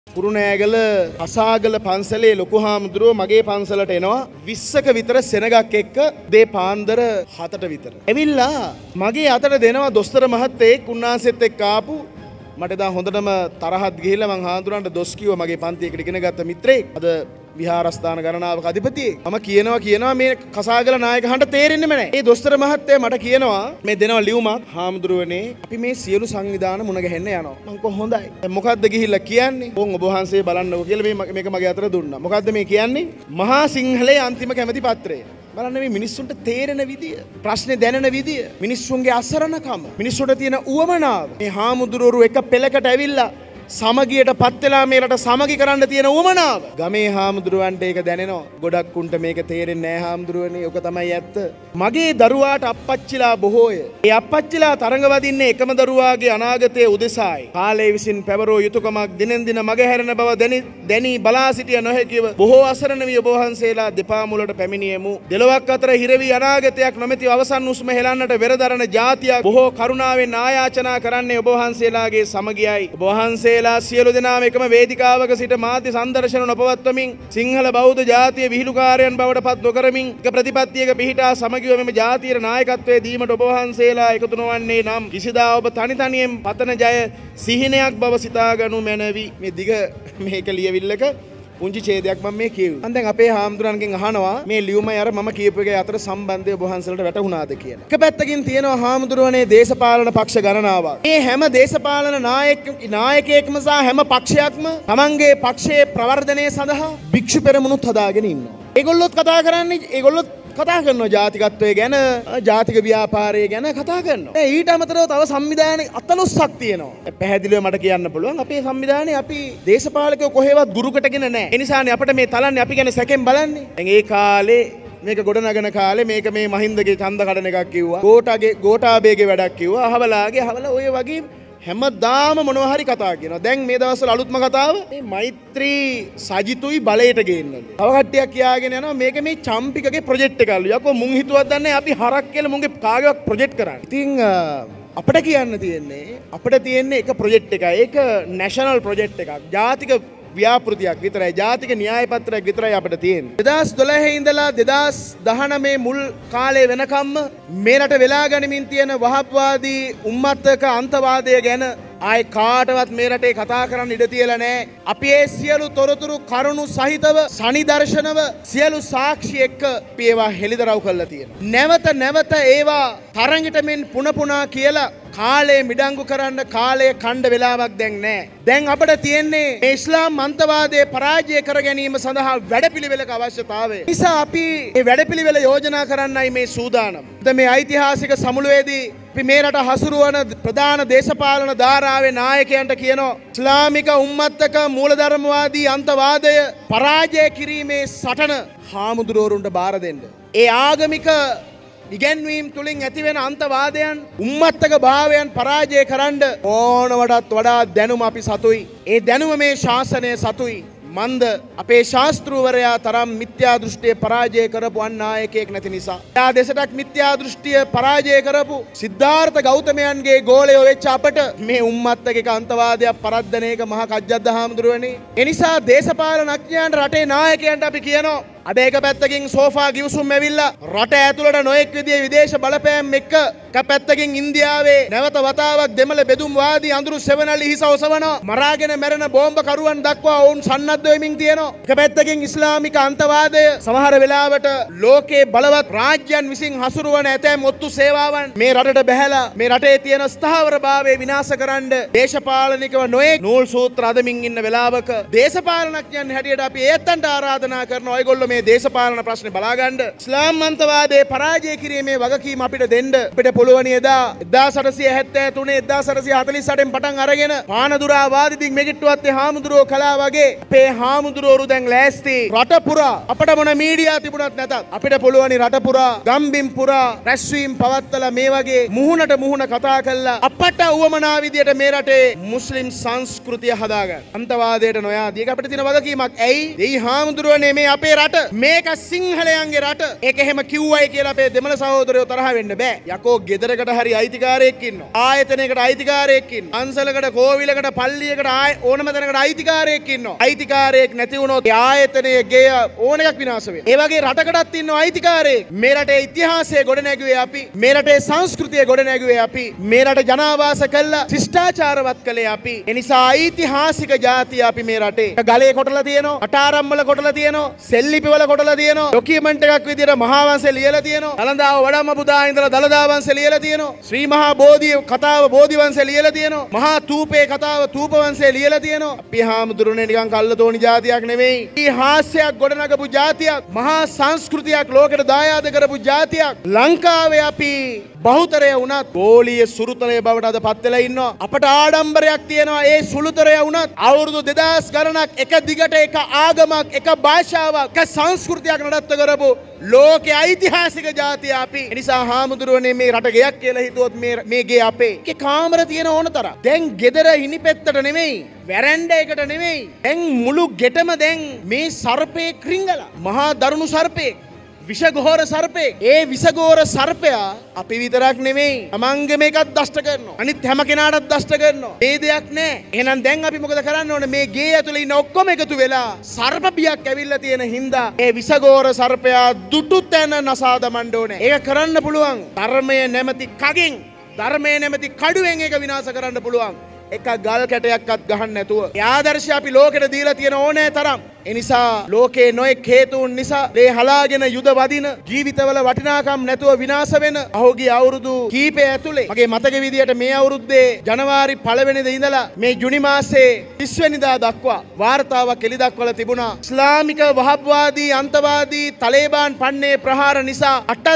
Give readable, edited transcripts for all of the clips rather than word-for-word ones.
කුරුණෑගල අසාගල පන්සලේ ලොකු හාමුදුරුවෝ මගේ පන්සලට එනවා 20ක විතර සෙනගක් එක්ක දේ පාන්දර 7ට විතර. ඇවිල්ලා මගේ අතට දෙනවා දොස්තර මහත්තයෙක් උන්වහන්සේත් එක්ක ආපු මට දා හොඳටම තරහත් ගිහිල්ලා මං හාමුදුරන්ට දොස් කිව්වා මගේ පන්තියකට ඉගෙන ගත්ත මිත්‍රයෙක්. අද විහාරස්ථාන ගණනාවක අධිපතියෙක්. මම කියනවා මේ කසාගල නායකහන්ට තේරෙන්නේ නැහැ. ඒ දොස්තර මහත්තයා මට කියනවා මේ දෙනවා ලියුමක් හාමුදුරුවනේ අපි මේ සියලු සංවිධාන මුණ ගැහෙන්න යනවා. මං කො හොඳයි. මොකද්ද ගිහිල්ලා කියන්නේ? ඔබ වහන්සේ බලන්නකෝ කියලා මේක මගේ අතට දුන්නා. මොකද්ද මේ කියන්නේ? මහා සිංහලයේ අන්තිම කැමැති පත්‍රය. බලන්න මේ මිනිස්සුන්ට තේරෙන විදිය, ප්‍රශ්නේ දැනෙන විදිය, මිනිස්සුන්ගේ අසරණකම, මිනිස්සුන්ට තියෙන උවමනාව. මේ හාමුදුරුවෝ එක පෙළකට ඇවිල්ලා සමගියට පත් වෙලා මේ රට සමගි කරන්න තියෙන උවමනාව. ගමේ හාමුදුරුවන්ට ඒක දැනෙනවා. ගොඩක් උන්ට මේක තේරෙන්නේ නැහැ හාමුදුරුවනේ. ඔක තමයි ඇත්ත. මගේ දරුවාට අප්පච්චිලා බොහෝය. ඒ අප්පච්චිලා තරඟ වදින්නේ එකම දරුවාගේ අනාගතයේ උදෙසායි. කාලය විසින් පැවරෝ යුතුයකමක් දිනෙන් දින මගහැරෙන බව දැනි බලා සිටිය නොහැකිව බොහෝ අසරණ වී ඔබ වහන්සේලා දෙපා මුලට පැමිණියෙමු. දෙලොවක් අතර හිරවි අනාගතයක් නොමැති අවසන් උස්ම හෙලන්නට වෙරදරන ජාතියක් බොහෝ කරුණාවෙන් ආයාචනා කරන්නේ ඔබ වහන්සේලාගේ සමගියයි. ඔබ වහන්සේ සියලු දෙනාම එකම වේදිකාවක සිට මාධ්‍ය සංදර්ශන නොපවත්වමින් සිංහල බෞද්ධ ජාතිය විහිළුකාරයන් බවට පත් නොකරමින් එක ප්‍රතිපත්තියක පිහිටා සමගිව මෙම ජාතියට නායකත්වයේ දීමට ඔබ වහන්සේලා එකතු නොවන්නේ නම් කිසිදා ඔබ තනි තනියෙන් පතන ජය සිහිනයක් බව සිතාගනු මැනවි. මේ දිග මේක ලියවිල්ලක පුංචි ඡේදයක් මම මේ කියුවා. දැන් අපේ හාමුදුරන්ගෙන් අහනවා මේ ලියුමයි අර මම කියපු එකේ අතර සම්බන්ධය ඔබ වහන්සේලට වැටහුණාද කියලා. එක පැත්තකින් තියෙනවා හාමුදුරනේ දේශපාලන පක්ෂ ගණනාවක්. මේ හැම දේශපාලන නායකයෙක්ම සහ හැම පක්ෂයක්ම තමන්ගේ පක්ෂයේ ප්‍රවර්ධනය සඳහා භික්ෂු පෙරමුණුත් හදාගෙන ඉන්නවා. ඒගොල්ලොත් කතා කරනවා ජාතිකත්වය ගැන, ජාතික ව්‍යාපාරය ගැන කතා කරනවා. ඊට අමතරව තව සංවිධාන 14ක් තියෙනවා. පැහැදිලිව මට කියන්න පුළුවන් අපේ සංවිධානයේ අපි දේශපාලකයෝ කොහෙවත් ගුරුකටගෙන නැහැ. ඒ නිසානේ අපිට මේ තලන්නේ අපි ගැන සැකෙන් බලන්නේ. දැන් ඒ කාලේ මේක ගොඩනගන කාලේ මේක මේ මහින්දගේ ඡන්ද කඩන එකක් කිව්වා. ගෝඨාභයගේ වැඩක් කිව්වා. අහවල ඔය වගේ හැමදාම මොනවා හරි කතා කියනවා. දැන් මේ දවස්වල අලුත්ම කතාව මේ මෛත්‍රී සජිතුයි බලයට ගේන්නලු. තව කට්ටියක් කියාගෙන යනවා මේක මේ චම්පිකගේ ප්‍රොජෙක්ට් එකලු. යකෝ මුන් හිතුවත් දන්නේ අපි හරක් කියලා මුන්ගේ කාගේවත් ප්‍රොජෙක්ට් කරන්නේ. ඉතින් අපිට කියන්න තියෙන්නේ එක ප්‍රොජෙක්ට් එකයි. ඒක නැෂනල් ප්‍රොජෙක්ට් එකක්. ජාතික ව්‍යාපෘතියක් විතරයි. ජාතික න්‍යාය පත්‍රයක් විතරයි අපිට තියෙන්නේ. 2012 ඉඳලා 2019 මුල් කාලේ වෙනකම්ම මේ රට වෙලා ගනිමින් තියෙන වහත්වාදී උම්මත්තක අන්තවාදය ගැන ආයි කාටවත් මේ රටේ කතා කරන්න ඉඩ තියලා නැහැ. අපි ඒ සියලු තොරතුරු කරුණු සහිතව සනිදර්ශනව සියලු සාක්ෂි එක්ක අපි ඒවා හෙළිදරව් කරලා තියෙනවා. නැවත ඒවා තරඟටමින් පුන කියලා කාලේ මිඩංගු කරන්න කාලය කණ්ඩ වෙලාවක් දැන් නැහැ. දැන් අපිට තියෙන්නේ මේ ඉස්ලාම් අන්තවාදයේ පරාජය කර ගැනීම සඳහා වැඩපිළිවෙලක අවශ්‍යතාවය. නිසා අපි මේ වැඩපිළිවෙල යෝජනා කරන්නයි මේ සූදානම්. මේ ඓතිහාසික සමුළුවේදී අපි මේ රට හසුරුවන ප්‍රධාන දේශපාලන ධාරාවේ නායකයන්ට කියනවා ඉස්ලාමික උම්මත්තක මූලධර්මවාදී අන්තවාදය පරාජය කිරීමේ සටන හාමුදුරුවරුන්ට බාර දෙන්න. ඒ ආගමික ඉගැන්වීම් තුලින් ඇතිවෙන අන්තවාදයන් උම්මත්තක භාවයන් පරාජය කරන්න ඕනවටත් වඩා දැනුම අපි සතුයි. ඒ දැනුම මේ ශාසනය සතුයි. මන්ද අපේ ශාස්ත්‍රූවරයා තරම් මිත්‍යා දෘෂ්ටිය පරාජය කරපු අන්නායකයෙක් නැති නිසා. එයා දෙසටක් මිත්‍යා දෘෂ්ටිය පරාජය කරපු සිද්ධාර්ථ ගෞතමයන්ගේ ගෝලයෝ වෙච්ච අපට මේ උම්මත්තක අන්තවාදයක් පරද්දන එක මහා කජ්ජද්ද හාමුදුරුවනේ. ඒ නිසා දේශපාලනඥයන්ට රටේ නායකයන්ට අපි කියනවා අද එක පැත්තකින් සෝෆා ගිවිසුම් ඇවිල්ලා රට ඇතුළට නොඑක් විදිහේ විදේශ බලපෑම් එක්ක එක පැත්තකින් ඉන්දියාවේ නැවත වතාවක් දෙමළ බෙදුම් වාදී අඳුරු සෙවණැලි හිස ඔසවනවා. මරාගෙන මැරෙන බෝම්බ කරුවන් දක්වා ඔවුන් සන්නද්ධ වෙමින් තියෙනවා. එක පැත්තකින් ඉස්ලාමික අන්තවාදය සමහර වෙලාවට ලෝකේ බලවත් රාජ්‍යයන් විසින් හසුරුවන ඇතැම් ඔත්තු සේවාවන් මේ රටට බැහැලා මේ රටේ තියෙන ස්ථාවරභාවය විනාශ කරන්න දේශපාලනිකව නොඑක් නූල් සූත්‍ර අදමින් ඉන්න වෙලාවක දේශපාලනඥයන් හැටියට අපි ඒත්තන්ට ආරාධනා කරනවා ඔයගොල්ලෝ මේ දේශපාලන ප්‍රශ්නේ බලාගන්න. ඉස්ලාම් අන්තවාදයේ පරාජය කිරීමේ වගකීම අපිට දෙන්න. අපිට පුළුවනි එදා 1873 1848 පටන් අරගෙන පානදුරා වාදිදින් මෙගිට්ටුවත් හාමුදුරුවෝ කලා වගේ අපේ හාමුදුරුවෝ දැන් ලෑස්ති රට පුරා අපිට මොන මීඩියා තිබුණත් නැතත් අපිට පුළුවනි රට පුරා ගම්බිම් පුරා රැස්වීම් පවත්වලා මේ වගේ මුහුණට මුහුණ කතා කරලා අපට උවමනා විදියට මේ රටේ මුස්ලිම් සංස්කෘතිය හදාගන්න. අන්තවාදයට නොයාදී. ඒක අපිට තියෙන වගකීමක්. ඇයි? දෙයි හාමුදුරුවනේ මේ අපේ රට මේක සිංහලයන්ගේ රට. ඒක එහෙම කිව්වයි කියලා අපේ දෙමළ සහෝදරයෝ තරහ වෙන්න බෑ. යකෝ ගෙදරකට හරි අයිතිකාරයෙක් ඉන්නවා. ආයතනයකට අයිතිකාරයෙක් ඉන්නවා. අන්සලකට, කෝවිලකට, පල්ලියකට ඕනම තැනකට අයිතිකාරයෙක් ඉන්නවා. අයිතිකාරයෙක් නැති වුණොත් ඒ ආයතනයේ ගේ ඕන එකක් විනාශ වෙනවා. ඒ වගේ රටකටත් ඉන්නවා අයිතිකාරයෙක්. මේ රටේ ඉතිහාසය ගොඩ නැගුවේ අපි. මේ රටේ සංස්කෘතිය ගොඩ නැගුවේ අපි. මේ රට ජනාවාස කළා ශිෂ්ටාචාරවත් කළේ අපි. ඒ නිසා ඓතිහාසික ජාතිය අපි මේ රටේ. ගලේ කොටලා තියෙනවා, අටාරම් වල කොටලා තියෙනවා, සෙල්ලිපි වල කොටලා තියෙනවා, ඩොකියුමන්ට් එකක් විදියට මහා වංශය ලියලා තියෙනවා. දලදාව වඩම්ම පුදා ඉඳලා දලදා වංශය ලියලා තියෙනවා. ශ්‍රී මහා බෝධිය කතාව බෝධි වංශය ලියලා තියෙනවා. මහා තූපේ කතාව තූප වංශය ලියලා තියෙනවා. අපි හාමුදුරනේ නිකන් කල්ලතෝනි ජාතියක් නෙමෙයි. ඉතිහාසයක් ගොඩනගපු ජාතියක්, මහා සංස්කෘතියක් ලෝකෙට දායාද කරපු ජාතියක්. ලංකාවේ අපි බහුතරය වුණත් ගෝලීය සුළුතරය බවට අද පත් වෙලා ඉන්නවා. අපට ආඩම්බරයක් තියෙනවා. ඒ සුළුතරය වුණත් අවුරුදු 2000 ගණනක් එක දිගට එක ආගමක්, එක භාෂාවක්, එක සංස්කෘතියක් නඩත්තු කරපු ලෝකයේ ඓතිහාසික ජාතිය අපි. ඒ නිසා හාමුදුරුවනේ මේ රට ගෙයක් කියලා හිතුවොත් මේ ගේ අපේ. ඒකේ කාමර තියෙන ඕන තරම්. දැන් ගෙදර හිනිපෙත්තට නෙමෙයි, වැරැන්ඩ එකට නෙමෙයි. දැන් මුළු ගෙටම දැන් මේ සර්පේ ක්‍රිංගලා. මහා දරුණු සර්පේ. විෂගෝර සර්පේ. ඒ විෂගෝර සර්පයා අපි විතරක් නෙමෙයි, තමන්ගේම එකක් දෂ්ට කරනවා. අනිත් හැම කෙනාටත් දෂ්ට කරනවා. මේ දෙයක් නෑ. එහෙනම් දැන් අපි මොකද කරන්න ඕනේ? මේ ගේ ඇතුලේ ඉන්න ඔක්කොම එකතු වෙලා සර්ප බියක් ඇවිල්ලා තියෙන හින්දා ඒ විෂගෝර සර්පයා දුටු තැන නසා දමන්න ඕනේ. ඒක කරන්න පුළුවන්. ධර්මය නැමැති කගෙන්, ධර්මය නැමැති කඩුවෙන් ඒක විනාශ කරන්න පුළුවන්. එක ගල් කැටයක්වත් ගහන්න නැතුව. ඒ ආදර්ශය අපි ලෝකෙට දීලා තියෙන ඕනෑ තරම්. ඒ නිසා ලෝකේ නොයෙක් හේතුන් නිසා ලේ හලාගෙන යුද වදින, ජීවිතවල වටිනාකම් නැතුව විනාශ වෙන අහෝගිය අවුරුදු කීපය ඇතුලේ මගේ මතක විදියට මේ අවුරුද්දේ ජනවාරි 1 වෙනිදා ඉඳලා මේ ජුනි මාසේ 30 වෙනිදා දක්වා වාර්තාවක් එළි දක්වලා තිබුණා. ඉස්ලාමික වහබ්වාදී අන්තවාදී තලේබාන් පන්නේ ප්‍රහාර නිසා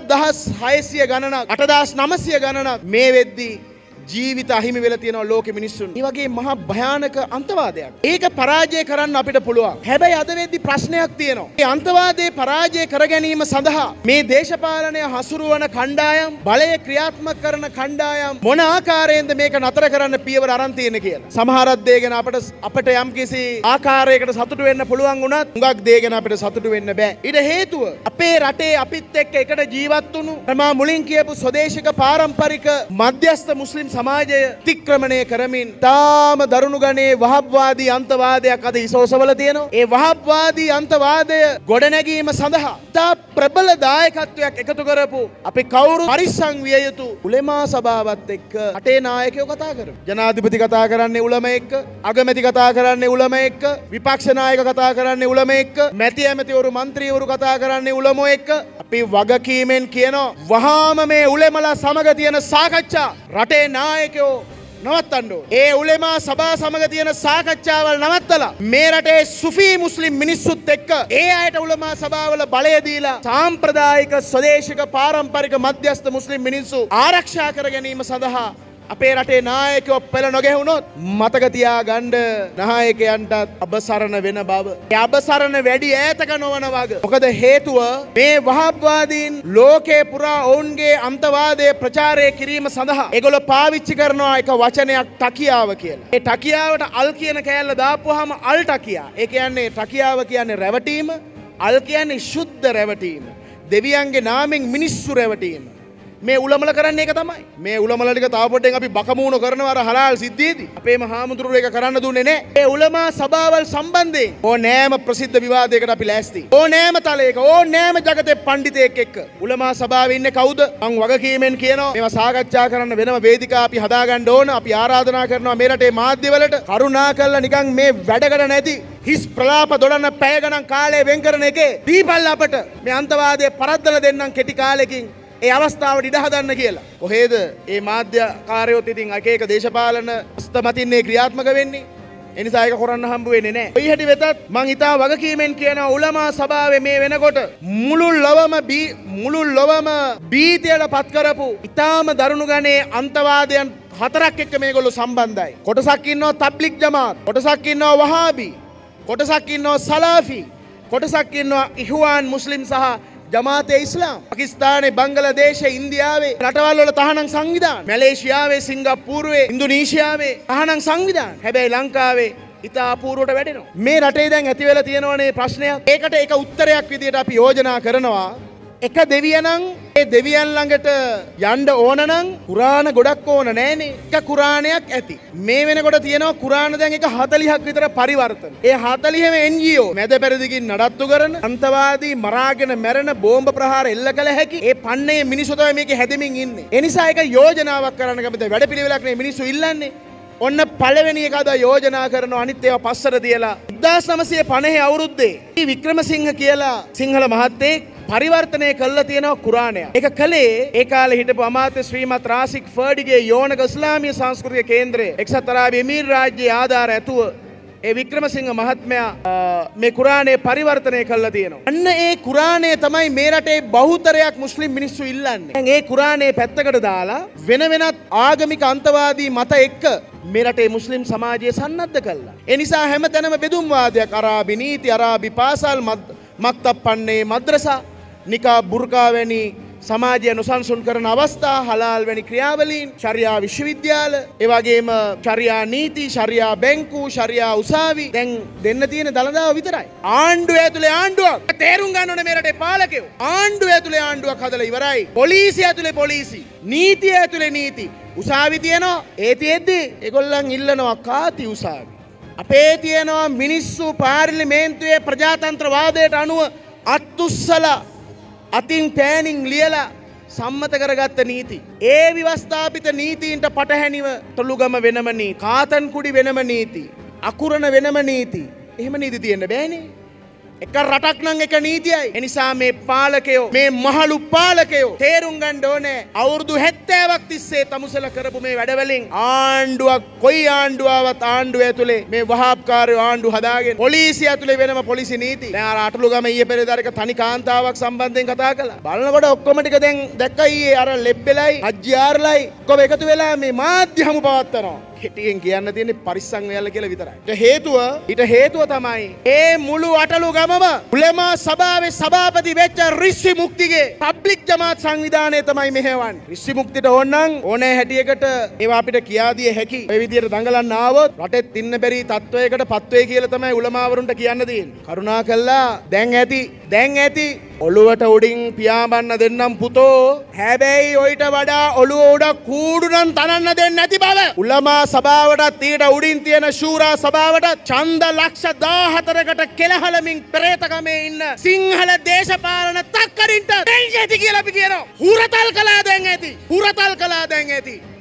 8600 ගණනක්, 8900 ගණනක් මේ වෙද්දී ජීවිත අහිමි වෙලා තියෙනවා ලෝකෙ මිනිස්සුන්. මේ වගේ මහා භයානක අන්තවාදයක්. ඒක පරාජය කරන්න අපිට පුළුවන්. හැබැයි අද වෙද්දි ප්‍රශ්නයක් තියෙනවා. මේ අන්තවාදයේ පරාජය කර ගැනීම සඳහා මේ දේශපාලනය හසුරුවන කණ්ඩායම්, බලය ක්‍රියාත්මක කරන කණ්ඩායම් මොන ආකාරයෙන්ද මේක නතර කරන්න පියවර අරන් තියෙන කියලා. සමහරක් දේ ගැන අපිට යම්කිසි ආකාරයකට සතුටු වෙන්න පුළුවන් වුණත් හුඟක් දේ ගැන අපිට සතුටු වෙන්න බෑ. ඊට හේතුව අපේ රටේ අපිත් එක්ක එකට ජීවත් වුණු මම මුලින් කියපු ස්වදේශික පාරම්පරික මධ්‍යස්ථ මුස්ලිම් සමාජය තික්‍රමණය කරමින් තාම දරුණු ගණේ වහබ්වාදී අන්තවාදයක් අද ඉසෝසවල තියෙනවා. ඒ වහබ්වාදී අන්තවාදය ගොඩනැගීම සඳහා තා ප්‍රබල දායකත්වයක් එකතු කරපු අපි කවුරු පරිස්සම් විය යුතු උලමා සභාවත් එක්ක රටේ නායකයෝ කතා කරමු. ජනාධිපති කතා කරන්නේ උලම එක්ක, අගමැති කතා කරන්නේ උලම එක්ක, විපක්ෂ නායක කතා කරන්නේ උලම එක්ක, මැති ඇමතිවරු මන්ත්‍රීවරු කතා කරන්නේ උලමෝ එක්ක. අපි වගකීමෙන් කියනවා වහාම මේ උලමලා සමග තියෙන සාකච්ඡා රටේ නායකයෝ නවත්තන්න ඕනේ. ඒ උලමා සභා සමග තියෙන සාකච්ඡාවල් නවත්තලා මේ රටේ සුෆී මුස්ලිම් මිනිස්සුත් එක්ක ඒ අයට උලමා සභාවල බලය දීලා සාම්ප්‍රදායික ස්වදේශික පාරම්පරික මධ්‍යස්ථ මුස්ලිම් මිනිස්සු ආරක්ෂා කර ගැනීම සඳහා අපේ රටේ නායකයෝ පෙළ නොගැහුණොත් මතක තියාගන්න නායකයන්ටත් අබසරණ වෙන බව. ඒ අබසරණ වැඩි ඈතක නොවන වගේ. මොකද හේතුව මේ වහබ්වාදීන් ලෝකේ පුරා ඔවුන්ගේ අන්තවාදය ප්‍රචාරය කිරීම සඳහා ඒගොල්ලෝ පාවිච්චි කරනවා එක වචනයක් ටකියාව කියලා. ඒ ටකියාවට අල් කියන කෑල්ල දාපුවාම අල් ටකියා. ඒ කියන්නේ ටකියාව කියන්නේ රැවටීම, අල් කියන්නේ ශුද්ධ රැවටීම. දෙවියන්ගේ නාමෙන් මිනිස්සු රැවටීම. මේ උලමල කරන්නේ ඒක තමයි. මේ උලමල ටික තව පොඩ්ඩෙන් අපි බකමූණ කරනවා අර හලාල් සිද්ධියේදී. අපේම හාමුදුරුවෝ ඒක කරන්න දුන්නේ නැහැ. මේ උලමා සභාවල් සම්බන්ධයෙන් ඕනෑම ප්‍රසිද්ධ විවාදයකට අපි ලෑස්ති. ඕනෑම තලයක ඕනෑම ජගතේ පඬිතෙක් එක්ක උලමා සභාවේ ඉන්නේ කවුද? මං වගකීමෙන් කියනවා මේවා සාකච්ඡා කරන්න වෙනම වේදිකා අපි හදාගන්න ඕන. අපි ආරාධනා කරනවා මේ රටේ මාධ්‍යවලට කරුණාකරලා නිකන් මේ වැඩකට නැති හිස් ප්‍රලාප දොඩන පැය ගණන් කාලය වෙන් කරන එකේ දීපල් අපට මේ අන්තවාදයේ පරද්දලා දෙන්නම් කෙටි කාලෙකින් ඒ අවස්ථාවට ඉඩ හදන්න කියලා. කොහේද මේ මාධ්‍යකාරයොත් ඉතින් එක දේශපාලන අස්තමතින්නේ ක්‍රියාත්මක වෙන්නේ. ඒ නිසා ඒක කරන්න හම්බ වෙන්නේ නැහැ. කොයි හැටි වෙතත් මං හිතා වගකීමෙන් කියනවා උලමා සභාවේ මේ වෙනකොට මුළු ලොවම බීතියට පත් කරපු ඊටාම දරුණු ගණේ අන්තවාදයන් 4ක් එක්ක මේගොල්ලෝ සම්බන්ධයි. කොටසක් ඉන්නවා තබ්ලිග් ජමාත්, කොටසක් ඉන්නවා වහාබි, කොටසක් ඉන්නවා සලාෆි, කොටසක් ඉන්නවා ඉහ්වාන් මුස්ලිම් සහ ජමාතේ ඉස්ලාම්. පාකිස්තානේ, බංගලාදේශේ, ඉන්දියාවේ රටවල් වල තහනම් සංවිධාන, මැලේසියාවේ, සිංගප්පූරුවේ, ඉන්දුනීසියාවේ තහනම් සංවිධාන. හැබැයි ලංකාවේ ඉතා අපූර්වට වැඩෙනවා. මේ රටේ දැන් ඇති වෙලා තියෙනවනේ ප්‍රශ්නයක්. ඒකට එක උත්තරයක් විදියට අපි යෝජනා කරනවා. එක දෙවියනම් ඒ දෙවියන් ළඟට යන්න ඕන නම් කුරාන ගොඩක් ඕන නෑනේ. එක කුරානයක් ඇති. මේ වෙනකොට තියෙනවා කුරාන දැන් එක 40ක් විතර පරිවර්තන. ඒ 40ම NGO මැද පෙරදිගින් නඩත්තු කරන අන්තවාදී මරාගෙන මැරෙන බෝම්බ ප්‍රහාර එල්ල කළ හැකි ඒ පන්නේ මිනිස්සු තමයි මේකේ හැදෙමින් ඉන්නේ. ඒ නිසා ඒක යෝජනාවක් කරන්න කැමති වැඩපිළිවෙලක් නේ මිනිස්සු ඉල්ලන්නේ. ඔන්න පළවෙනි එක අද යෝජනා කරනවා අනිත් ඒවා පස්සට තියලා 1950 අවුරුද්දේ වික්‍රමසිංහ කියලා සිංහල මහත්තයෙක් පරිවර්තනය කළා තියෙනවා කුරානය. ඒක කළේ ඒ කාලේ හිටපු අමාත්‍ය ශ්‍රීමත් රාසික් ෆර්ඩිගේ යෝනක ඉස්ලාමීය සංස්කෘතික කේන්ද්‍රය එක්සත් අරාබි එමීර් රාජ්‍යයේ ආධාර ඇතුව ඒ වික්‍රමසිංහ මහත්මයා මේ කුරානය පරිවර්තනය කළා තියෙනවා. අන්න ඒ කුරානය තමයි මේ රටේ බහුතරයක් මුස්ලිම් මිනිස්සු ඉල්ලන්නේ. දැන් ඒ කුරානය පැත්තකට දාලා වෙන වෙනත් ආගමික අන්තවාදී මත එක්ක මේ රටේ මුස්ලිම් සමාජය සන්නද්ධ කළා. ඒ නිසා හැමතැනම බෙදුම්වාදයක් අරාබි නීති අරාබි පාසල් මක්තබ් පන්නේ මද්රසා නිකා බුර්කා වැනි සමාජය නොසන්සුන් කරන අවස්ථා හලාල් වැනි ක්‍රියාවලීන් ශරියා විශ්වවිද්‍යාල ඒ වගේම ශරියා නීති ශරියා බැංකු ශරියා උසාවි දැන් දෙන්න තියෙන දළදාව විතරයි. ආණ්ඩුව ඇතුලේ ආණ්ඩුවක් තේරුම් ගන්න ඕනේ මේ රටේ පාලකයෝ. ආණ්ඩුව ඇතුලේ ආණ්ඩුවක් හදලා ඉවරයි. පොලිසිය ඇතුලේ පොලිසි. නීතිය ඇතුලේ නීති. උසාවි තියනවා. ඒ තියෙද්දි ඒගොල්ලන් ඉල්ලනවා කාති උසාවි. අපේ තියෙනවා මිනිස්සු පාර්ලිමේන්තුවේ ප්‍රජාතන්ත්‍රවාදයට අනුව අත්උස්සලා අතින් පෑනින් ලියලා සම්මත කරගත්ත නීති. ඒ විවස්ථාපිත නීතීන්ට පටහැනිව තොළුගම වෙනම නීති, කාතන්කුඩි වෙනම නීති, අකුරණ වෙනම නීති. එහෙම නීති තියෙන්න බෑනේ. එක රටක් නම් එක නීතියයි. ඒ නිසා මේ පාලකයෝ, මේ මහලු පාලකයෝ තේරුම් ගන්න ඕනේ අවුරුදු 70ක් තිස්සේ තමුසල කරපු මේ වැඩවලින් ආණ්ඩුවක් කොයි ආණ්ඩුවවත් ආණ්ඩුව ඇතුලේ මේ වහාබ්කාරයෝ ආණ්ඩු හදාගෙන පොලිසිය ඇතුලේ වෙනම පොලිසි නීති. දැන් අර අටලුගම ඊයේ පෙරේදාරක තනි කාන්තාවක් සම්බන්ධයෙන් කතා කළා. බලනකොට ඔක්කොම ටික දැන් දැක්කා ඊයේ අර ලෙබ්බෙලයි අජ්ජාර්ලයි ඔක්කොම එකතු වෙලා මේ මාධ්‍ය හමු පවත්වනවා. කෙටියෙන් කියන්න තියෙන්නේ පරිස්සම් වෙයල්ලා කියලා විතරයි. ඊට හේතුව තමයි මේ මුළු අටලුගමම උලමා සභාවේ සභාපති වෙච්ච රිස්සි මුක්තිගේ පබ්ලික් ජමාත් සංවිධානය තමයි මෙහෙවන්නේ. රිස්සි මුක්තිට ඕනනම් ඕනෑ හැටියකට ඒවා අපිට කියා දිය හැකි. ඔය විදියට දඟලන්න ආවොත් රටෙත් ඉන්න බැරි තත්වයකට පත් වෙයි කියලා තමයි උලමාවරුන්ට කියන්න තියෙන්නේ. කරුණාකරලා දැන් ඇති ඔළුවට උඩින් පියාඹන්න දෙන්නම් පුතෝ. හැබැයි ඔයිට වඩා ඔළුව උඩ කූඩු නම් තනන්න දෙන්නේ නැති බව. උලමා සභාවටත් ඊට උඩින් තියෙන ශූරා සභාවටත් ඡන්ද ලක්ෂ 14කට කෙලහලමින් පෙරේතකමේ ඉන්න සිංහල දේශපාලන තක්කඩින්ට දැන් ඇති කියලා අපි කියනවා. හුරතල් කළා දැන් ඇති.